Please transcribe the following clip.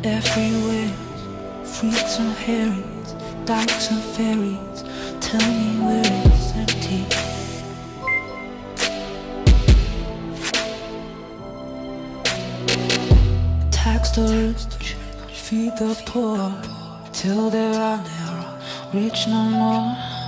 their free ways, freaks and herrings, dykes and fairies. Tell me where it's empty. Tax the rich, feed the poor, till there are rich no more.